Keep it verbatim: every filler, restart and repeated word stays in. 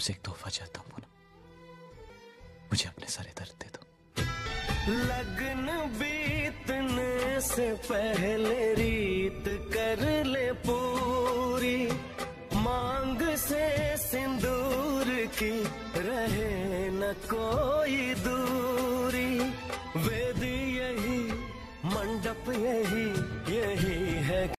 तुमसे एक तोहफा चाहता हूँ पूनम, मुझे अपने सारे दर्द दे दो। लगन बीतने से पहले रीत कर ले पूरी, मांग से सिंदूर की रहे न कोई दूर।